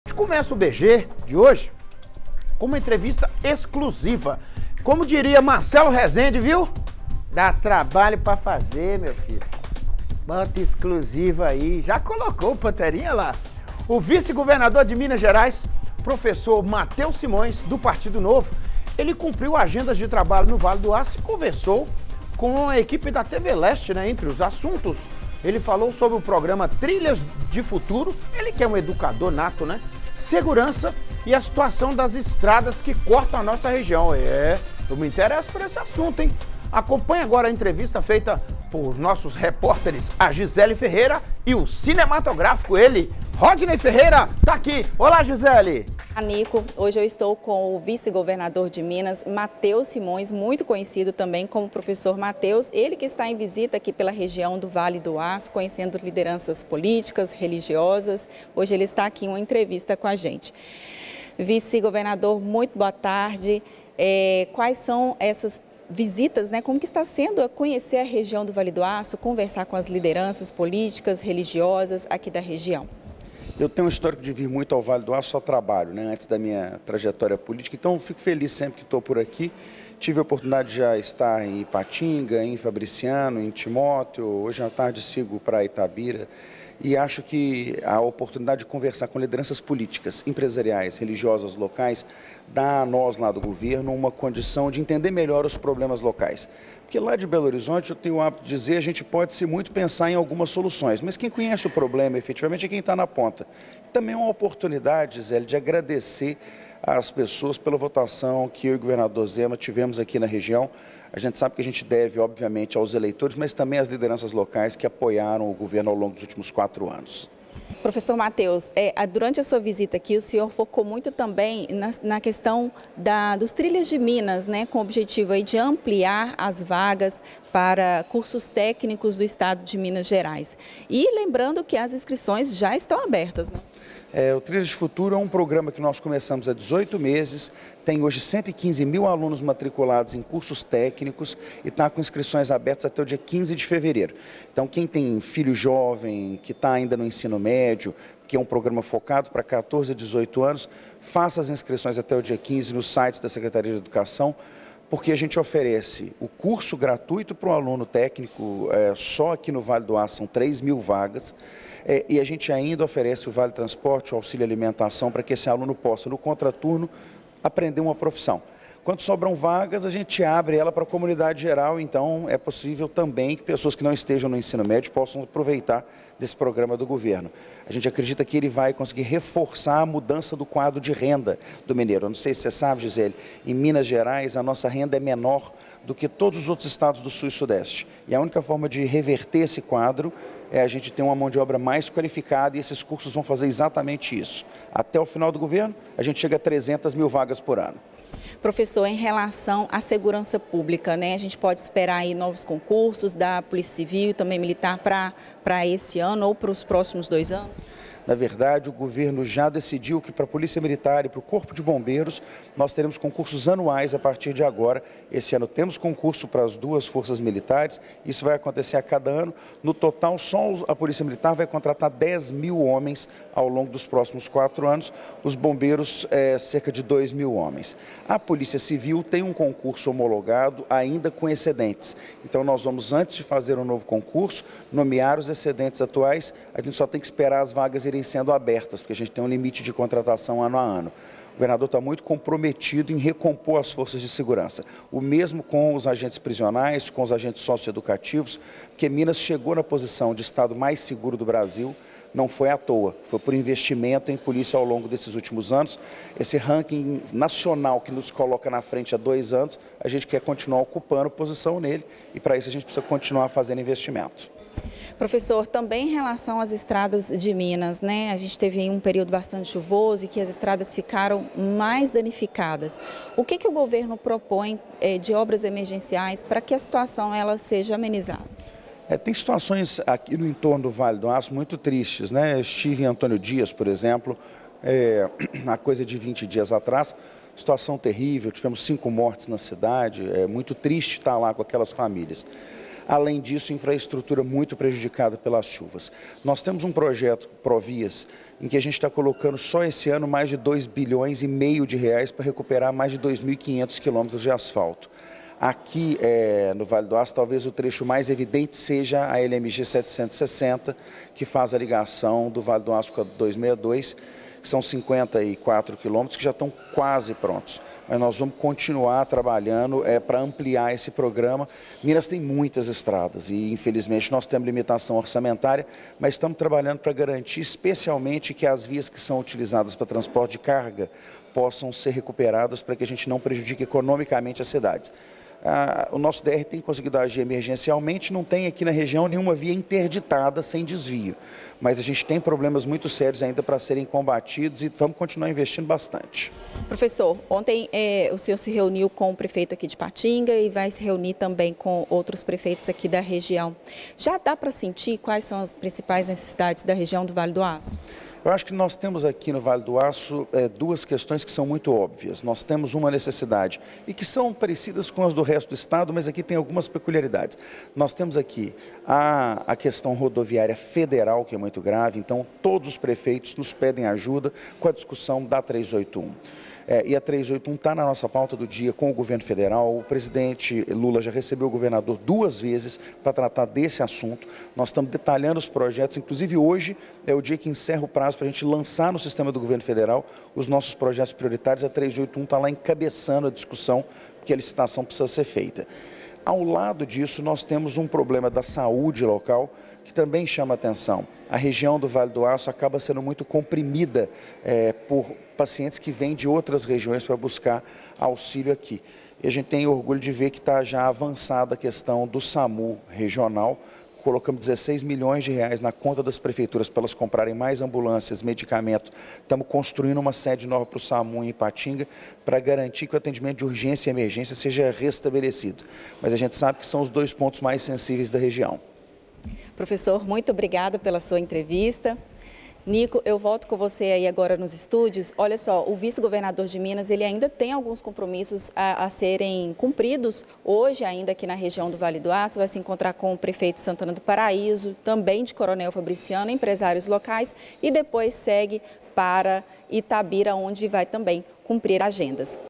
Começa o BG de hoje com uma entrevista exclusiva. Como diria Marcelo Rezende, viu? Dá trabalho pra fazer, meu filho. Bota exclusiva aí. Já colocou o Panterinha lá. O vice-governador de Minas Gerais, professor Matheus Simões, do Partido Novo, ele cumpriu agendas de trabalho no Vale do Aço e conversou com a equipe da TV Leste, né? Entre os assuntos, ele falou sobre o programa Trilhas de Futuro. Ele que é um educador nato, né? Segurança e a situação das estradas que cortam a nossa região. Eu me interesso por esse assunto, hein? Acompanhe agora a entrevista feita por nossos repórteres, a Gisele Ferreira e o cinematográfico, ele, Rodney Ferreira, tá aqui. Olá, Gisele. Nico, hoje eu estou com o vice-governador de Minas, Matheus Simões, muito conhecido também como professor Matheus, ele que está em visita aqui pela região do Vale do Aço, conhecendo lideranças políticas, religiosas. Hoje ele está aqui em uma entrevista com a gente. Vice-governador, muito boa tarde. Quais são essas visitas, né? Como que está sendo conhecer a região do Vale do Aço, conversar com as lideranças políticas, religiosas aqui da região? Eu tenho um histórico de vir muito ao Vale do Aço, só trabalho, né, antes da minha trajetória política, então fico feliz sempre que estou por aqui. Tive a oportunidade de já estar em Ipatinga, em Fabriciano, em Timóteo, hoje à tarde sigo para Itabira e acho que a oportunidade de conversar com lideranças políticas, empresariais, religiosas locais, dá a nós lá do governo uma condição de entender melhor os problemas locais. Porque lá de Belo Horizonte, eu tenho o hábito de dizer, a gente pode-se muito pensar em algumas soluções, mas quem conhece o problema efetivamente é quem está na ponta. Também é uma oportunidade, Zé, de agradecer às pessoas pela votação que eu e o governador Zema tivemos aqui na região. A gente sabe que a gente deve, obviamente, aos eleitores, mas também às lideranças locais que apoiaram o governo ao longo dos últimos 4 anos. Professor Matheus, durante a sua visita aqui, o senhor focou muito também na questão dos Trilhas de Minas, né, com o objetivo aí de ampliar as vagas para cursos técnicos do estado de Minas Gerais. E lembrando que as inscrições já estão abertas, né? O Trilhas de Futuro é um programa que nós começamos há 18 meses, tem hoje 115 mil alunos matriculados em cursos técnicos e está com inscrições abertas até o dia 15 de fevereiro. Então, quem tem filho jovem, que está ainda no ensino médio, que é um programa focado para 14 a 18 anos, faça as inscrições até o dia 15 nos sites da Secretaria de Educação, porque a gente oferece o curso gratuito para o aluno técnico, só aqui no Vale do Aço são 3 mil vagas, e a gente ainda oferece o Vale Transporte, o auxílio alimentação, para que esse aluno possa, no contraturno, aprender uma profissão. Quando sobram vagas, a gente abre ela para a comunidade geral, então é possível também que pessoas que não estejam no ensino médio possam aproveitar desse programa do governo. A gente acredita que ele vai conseguir reforçar a mudança do quadro de renda do mineiro. Eu não sei se você sabe, Gisele, em Minas Gerais a nossa renda é menor do que todos os outros estados do Sul e Sudeste. E a única forma de reverter esse quadro é a gente ter uma mão de obra mais qualificada e esses cursos vão fazer exatamente isso. Até o final do governo, a gente chega a 300 mil vagas por ano. Professor, em relação à segurança pública, né, a gente pode esperar aí novos concursos da Polícia Civil e também Militar para esse ano ou para os próximos 2 anos? Na verdade, o governo já decidiu que para a Polícia Militar e para o Corpo de Bombeiros nós teremos concursos anuais a partir de agora. Esse ano temos concurso para as 2 forças militares, isso vai acontecer a cada ano. No total, só a Polícia Militar vai contratar 10 mil homens ao longo dos próximos 4 anos, os bombeiros cerca de 2 mil homens. A Polícia Civil tem um concurso homologado ainda com excedentes, então nós vamos, antes de fazer um novo concurso, nomear os excedentes atuais, a gente só tem que esperar as vagas irem sendo abertas, porque a gente tem um limite de contratação ano a ano. O governador está muito comprometido em recompor as forças de segurança. O mesmo com os agentes prisionais, com os agentes socioeducativos, porque Minas chegou na posição de estado mais seguro do Brasil, não foi à toa, foi por investimento em polícia ao longo desses últimos anos. Esse ranking nacional que nos coloca na frente há 2 anos, a gente quer continuar ocupando posição nele e para isso a gente precisa continuar fazendo investimento. Professor, também em relação às estradas de Minas, né? A gente teve aí um período bastante chuvoso e que as estradas ficaram mais danificadas. O que o governo propõe de obras emergenciais para que a situação ela seja amenizada? Tem situações aqui no entorno do Vale do Aço muito tristes, né? Eu estive em Antônio Dias, por exemplo, há coisa de 20 dias atrás, situação terrível, tivemos 5 mortes na cidade, é muito triste estar lá com aquelas famílias. Além disso, infraestrutura muito prejudicada pelas chuvas. Nós temos um projeto Provias, em que a gente está colocando só esse ano mais de 2,5 bilhões de reais para recuperar mais de 2.500 quilômetros de asfalto. Aqui no Vale do Aço, talvez o trecho mais evidente seja a LMG 760, que faz a ligação do Vale do Aço com a 262, que são 54 quilômetros que já estão quase prontos. Mas nós vamos continuar trabalhando para ampliar esse programa. Minas tem muitas estradas e, infelizmente, nós temos limitação orçamentária, mas estamos trabalhando para garantir especialmente que as vias que são utilizadas para transporte de carga possam ser recuperadas para que a gente não prejudique economicamente as cidades. O nosso DR tem conseguido agir emergencialmente, não tem aqui na região nenhuma via interditada sem desvio, mas a gente tem problemas muito sérios ainda para serem combatidos e vamos continuar investindo bastante. Professor, ontem o senhor se reuniu com o prefeito aqui de Ipatinga e vai se reunir também com outros prefeitos aqui da região. Já dá para sentir quais são as principais necessidades da região do Vale do Aço? Eu acho que nós temos aqui no Vale do Aço duas questões que são muito óbvias. Nós temos uma necessidade e que são parecidas com as do resto do estado, mas aqui tem algumas peculiaridades. Nós temos aqui a questão rodoviária federal, que é muito grave, então todos os prefeitos nos pedem ajuda com a discussão da 381. E a 381 está na nossa pauta do dia com o governo federal. O presidente Lula já recebeu o governador 2 vezes para tratar desse assunto. Nós estamos detalhando os projetos, inclusive hoje é o dia que encerra o prazo para a gente lançar no sistema do governo federal os nossos projetos prioritários. A 381 está lá encabeçando a discussão, porque a licitação precisa ser feita. Ao lado disso, nós temos um problema da saúde local que também chama atenção. A região do Vale do Aço acaba sendo muito comprimida por pacientes que vêm de outras regiões para buscar auxílio aqui. E a gente tem orgulho de ver que está já avançada a questão do SAMU regional. Colocamos 16 milhões de reais na conta das prefeituras para elas comprarem mais ambulâncias, medicamento. Estamos construindo uma sede nova para o SAMU em Ipatinga para garantir que o atendimento de urgência e emergência seja restabelecido. Mas a gente sabe que são os 2 pontos mais sensíveis da região. Professor, muito obrigada pela sua entrevista. Nico, eu volto com você aí agora nos estúdios. Olha só, o vice-governador de Minas, ele ainda tem alguns compromissos a serem cumpridos. Hoje, ainda aqui na região do Vale do Aço, vai se encontrar com o prefeito de Santana do Paraíso, também de Coronel Fabriciano, empresários locais, e depois segue para Itabira, onde vai também cumprir agendas.